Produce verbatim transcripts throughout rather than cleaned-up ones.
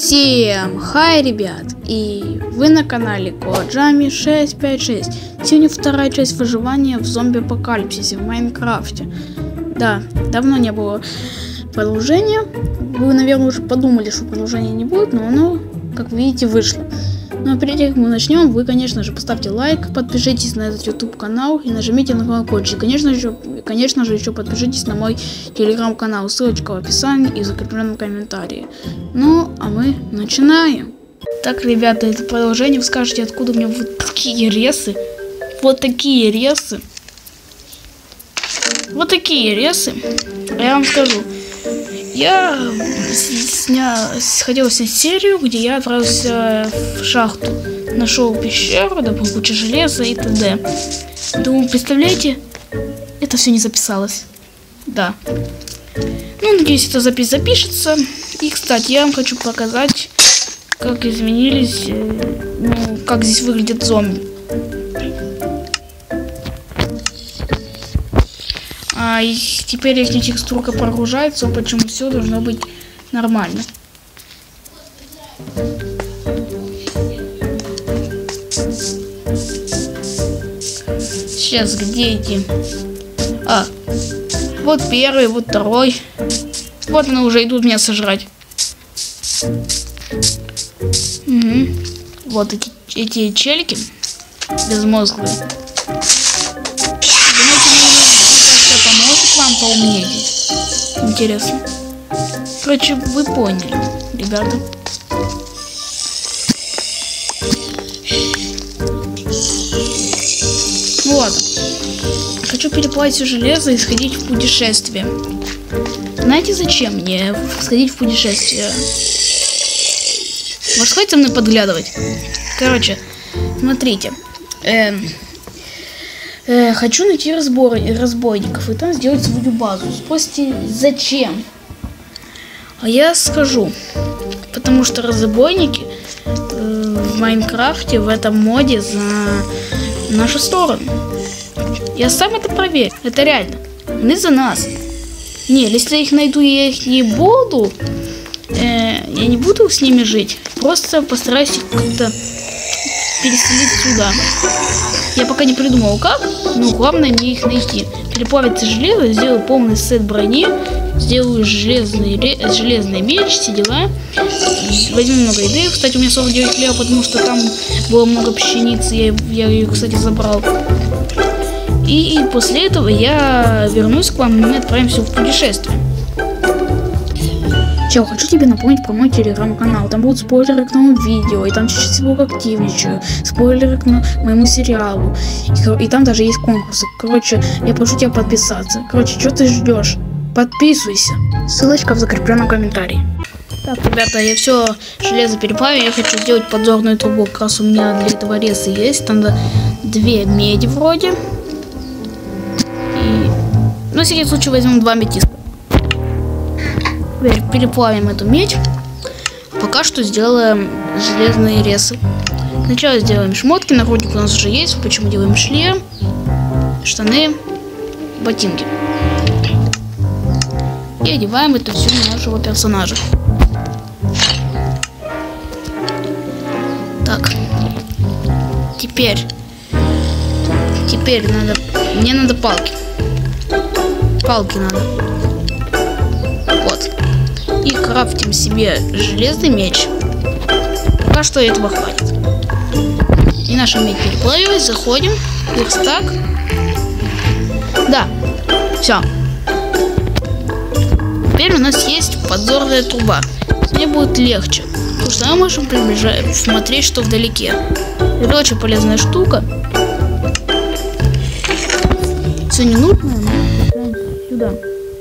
Всем хай, ребят, и вы на канале Коджами шесть пять шесть. Сегодня вторая часть выживания в зомби-апокалипсисе в Майнкрафте. Да, давно не было продолжения. Вы, наверное, уже подумали, что продолжения не будет, но оно, как видите, вышло. Но перед тем, как мы начнем, вы, конечно же, поставьте лайк, подпишитесь на этот YouTube канал и нажмите на колокольчик. Конечно же, конечно же, еще подпишитесь на мой телеграм-канал. Ссылочка в описании и в закрепленном комментарии. Ну, а мы начинаем. Так, ребята, это продолжение. Вы скажете, откуда у меня вот такие ресы? Вот такие ресы. Вот такие ресы. А я вам скажу. Я сня... хотел снять серию, где я отправился в шахту. Нашел пещеру, добыл кучу железа и т.д. Думаю, представляете, это все не записалось. Да. Ну, надеюсь, эта запись запишется. И, кстати, я вам хочу показать, как изменились, ну, как здесь выглядят зомби. А и теперь если текстурка прогружается, почему все должно быть нормально. Сейчас, где эти? А, вот первый, вот второй. Вот они уже идут меня сожрать. Угу. Вот эти, эти челики безмозглые. Поможет вам поумнеть? Интересно. Короче, вы поняли, ребята. Вот. Хочу переплавить все железо и сходить в путешествие. Знаете, зачем мне сходить в путешествие? Может, хоть со мной подглядывать? Короче, смотрите. Эм... Э, хочу найти разбор... разбойников и там сделать свою базу. Спросите, зачем? А я скажу. Потому что разбойники э, в Майнкрафте, в этом моде за нашу сторону. Я сам это проверю. Это реально. Они за нас. Не, если я их найду, я их не буду. Э, я не буду с ними жить. Просто постараюсь их как-то переселить сюда. Я пока не придумал как, но главное мне их найти. Переплавить железо, сделаю полный сет брони, сделаю железный, железный меч, все дела. Возьму много еды. Кстати, у меня сорок девять хлеба, потому что там было много пшеницы, я, я ее, кстати, забрал. И, и после этого я вернусь к вам, и мы отправимся в путешествие. Чел, хочу тебе напомнить про мой телеграм-канал. Там будут спойлеры к новому видео, и там чуть-чуть всего активничаю. Спойлеры к моему сериалу. И, и там даже есть конкурсы. Короче, я прошу тебя подписаться. Короче, что ты ждешь? Подписывайся. Ссылочка в закрепленном комментарии. Так, ребята, я все железо переплавил. Я хочу сделать подзорную трубу. Как раз у меня для этого реза есть. Там две меди вроде. И... Ну, на всякий случай возьмем два метиска. Теперь переплавим эту медь. Пока что сделаем железные ресы. Сначала сделаем шмотки. Нагрудник у нас уже есть. Почему делаем шлем, штаны, ботинки. И одеваем это все на нашего персонажа. Так. Теперь. Теперь надо. Мне надо палки. Палки надо. Вот. И крафтим себе железный меч. Пока что этого хватит. И наша медь переплавилась. Заходим. Верстак. Да. Все. Теперь у нас есть подзорная труба. Мне будет легче. Потому что мы можем приближать, смотреть, что вдалеке. Это очень полезная штука. Все ненужное мы сюда.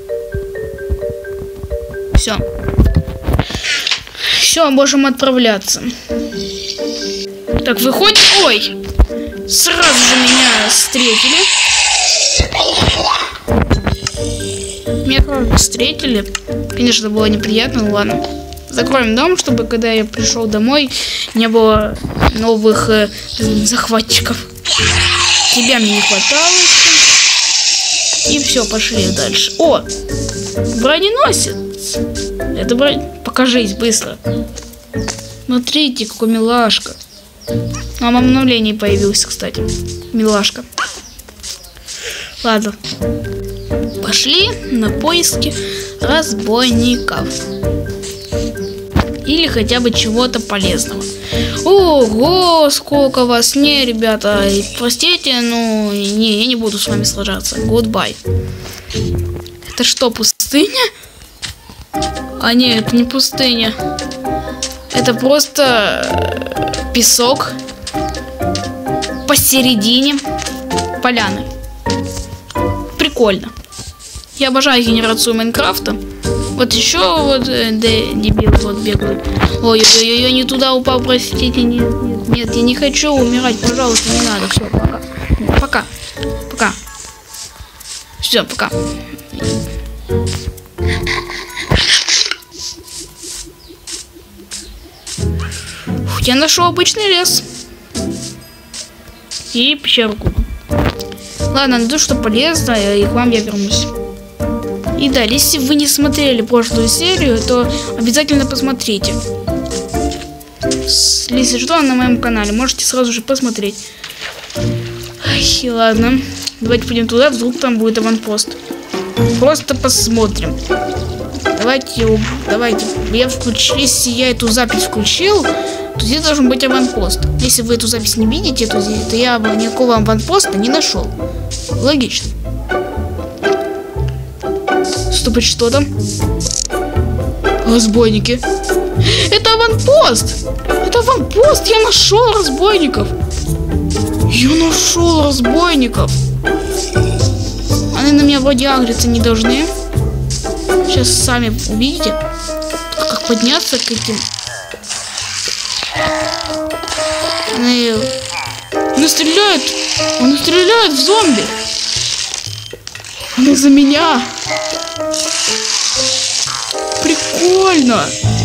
Все. Все, можем отправляться. Так, выходит. Ой! Сразу же меня встретили. Меня сразу встретили. Конечно, было неприятно, ну ладно. Закроем дом, чтобы когда я пришел домой, не было новых э, захватчиков. Тебя мне не хватало. И все, пошли дальше. О! Броненосец! Это бронь... Покажись быстро. Смотрите, какой милашка. А в обновлении появился, кстати. Милашка. Ладно. Пошли на поиски разбойников. Или хотя бы чего-то полезного. Ого, сколько вас. Не, ребята, простите, но не, я не буду с вами сражаться. Goodbye. Это что, пустыня? А нет, это не пустыня. Это просто песок посередине поляны. Прикольно. Я обожаю генерацию Майнкрафта. Вот еще вот э, дебилы вот бегают. Ой-ой-ой, я не туда упал, простите. Нет, нет, нет, я не хочу умирать, пожалуйста, не надо. Все, пока. Пока. Пока. Все, пока. Фух, я нашел обычный лес. И пещерку. Ладно, найду что полезное, и к вам я вернусь. И да, если вы не смотрели прошлую серию, то обязательно посмотрите. Если что, на моем канале, можете сразу же посмотреть. Ай, ладно, давайте пойдем туда, вдруг там будет аванпост. Просто посмотрим. Давайте, давайте, я включу, если я эту запись включил, то здесь должен быть аванпост. Если вы эту запись не видите, то, здесь, то я никакого аванпоста не нашел. Логично. Стоп, что там? Разбойники. Это аванпост! Это аванпост! Я нашел разбойников! Я нашел разбойников! Они на меня вроде агриться не должны. Сейчас сами увидите, как подняться к этим. Они, они стреляют! Они стреляют в зомби! Они за меня! Прикольно!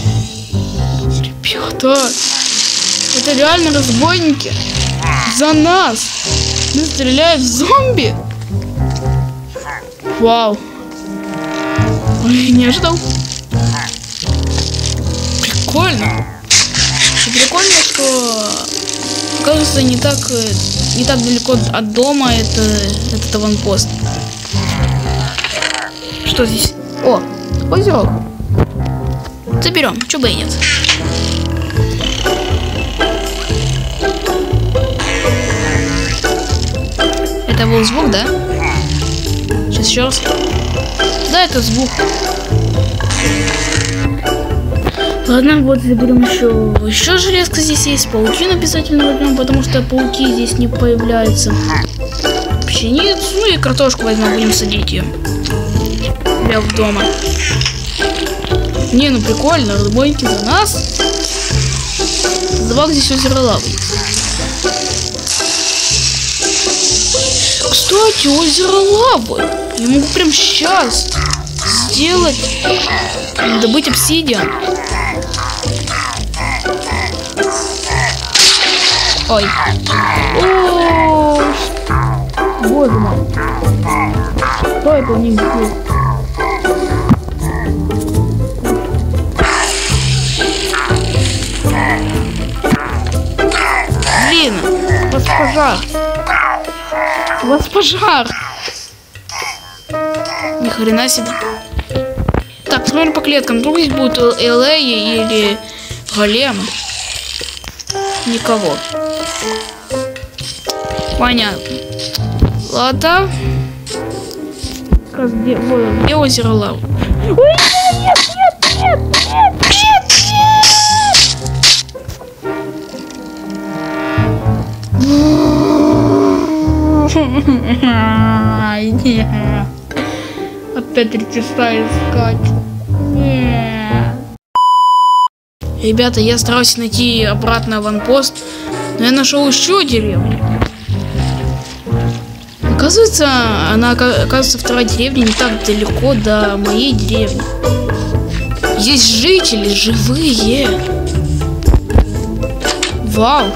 Ребята! Это реально разбойники! За нас! Они стреляют в зомби! Вау! Ой, не ожидал! Прикольно! И прикольно, что кажется не так не так далеко от дома это этот аванпост. Что здесь? О, озерок. Заберем, чё бы и нет. Это был звук, да? Сейчас еще раз. Да, это звук. Ладно, вот заберем еще. Еще железка здесь есть. Пауки обязательно возьмем, потому что пауки здесь не появляются. Пшеницу, ну и картошку возьмем, будем садить ее. Я в дома. Не, ну прикольно, разбойники за нас. Забавно здесь озеро лавы. Кстати, озеро лавы. Я могу прям сейчас сделать, добыть обсидиан. Ой. О, боже мой. Что это у них здесь? Блин, у вас пожар. У вас пожар. Ни хрена себе. Так, смотрим по клеткам. Вдруг здесь будут элеи или големы. Никого. Понятно. Ладно. Как где, вот, где озеро лавы? Ой, нет, нет, нет, нет, нет, нет. Опять три часа искать. Нет. Ребята, я старался найти обратно аванпост, но я нашел еще деревню. Оказывается, она, оказывается, вторая деревня не так далеко до моей деревни. Есть жители, живые. Вау.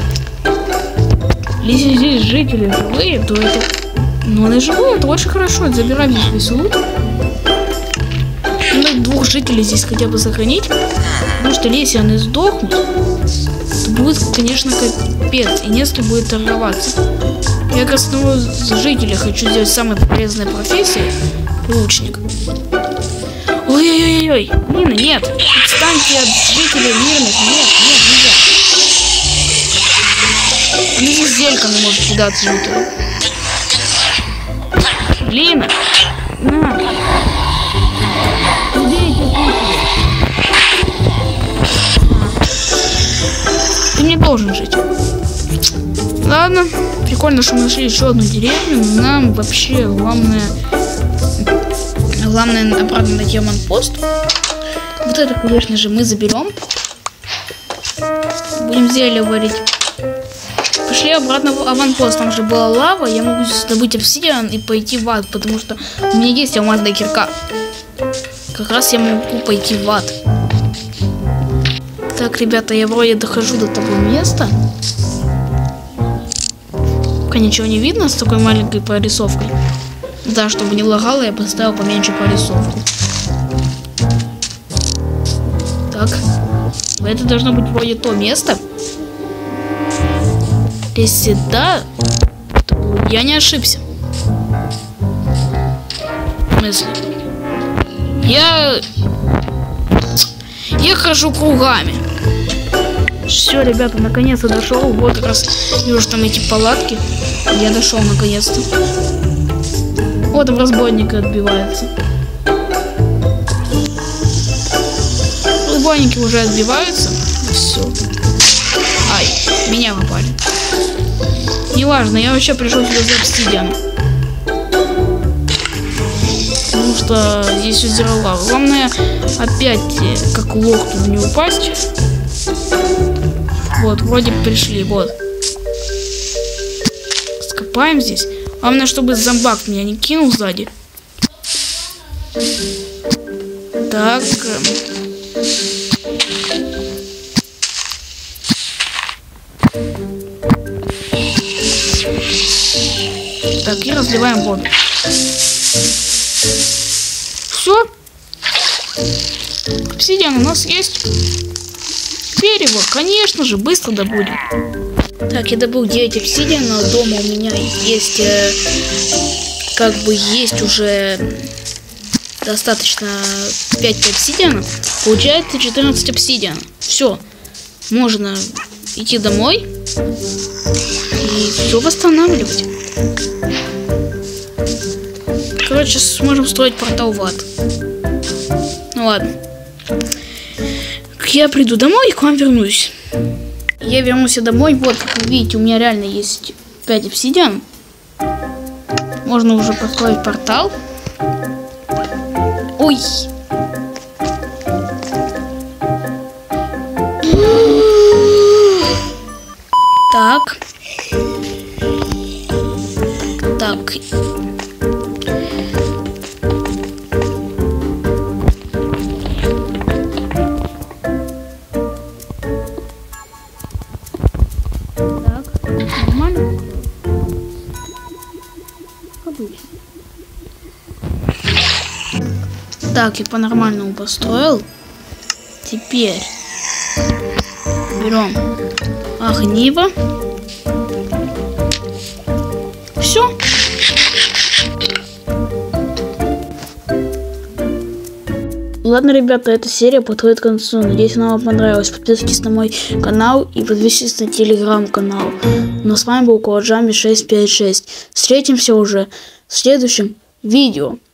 Если здесь жители живые, то это... Ну, они живые, это очень хорошо. Забираем весь лут. Ну, двух двух жителей здесь хотя бы сохранить. Потому что если они сдохнут, то будет, конечно, капец. И не с кем будет торговаться. Я как одного жителя хочу сделать самой полезной профессией — лучник. Ой-ой-ой-ой, Нина, нет! Отстаньте от жителей мирных! Нет, нет, нельзя! Она здесь зельками может кидаться жутко. Лина! На! Убейте, ты не должен жить. Ладно, прикольно, что мы нашли еще одну деревню. Нам вообще главное... Главное обратно найти аванпост. Вот это, конечно же, мы заберем. Будем зелье варить. Пошли обратно в аванпост. Там же была лава. Я могу добыть обсидиан и пойти в ад, потому что у меня есть алмазная кирка. Как раз я могу пойти в ад. Так, ребята, я вроде дохожу до того места. Пока ничего не видно с такой маленькой прорисовкой. Да, чтобы не лагало, я поставил поменьше прорисовку. Так. Это должно быть вроде то место. Если да, то я не ошибся. В смысле? Я... Я хожу кругами. Все, ребята, наконец-то дошел. Вот как раз вижу там эти палатки. Я дошел наконец-то. Вот там разбойники отбиваются. Разбойники уже отбиваются. Все. Ай, меня попали. Неважно, я вообще пришел сюда за обсидианом. Потому что здесь озеро лава. Главное опять как лох тут не упасть. Вот, вроде пришли, вот. Скопаем здесь. Главное, чтобы зомбак меня не кинул сзади. Так. Так, и разливаем воду. Все. Обсидиан у нас есть. Дерево, конечно же, быстро добудем. Так, я добыл девять обсидиана. Дома у меня есть, э, как бы есть уже достаточно пять обсидианов. Получается четырнадцать обсидианов. Все, можно идти домой и все восстанавливать. Короче, сможем строить портал в ад. Ну ладно. Я приду домой и к вам вернусь. Я вернулся домой. Вот, как вы видите, у меня реально есть пять обсидиан. Можно уже построить портал. Ой. Так. Так. Так, я по-нормальному построил. Теперь берем огниво. Все. Ладно, ребята, эта серия подходит к концу. Надеюсь, она вам понравилась. Подписывайтесь на мой канал и подписывайтесь на телеграм-канал. Ну, с вами был Коджами шесть пять шесть. Встретимся уже в следующем видео.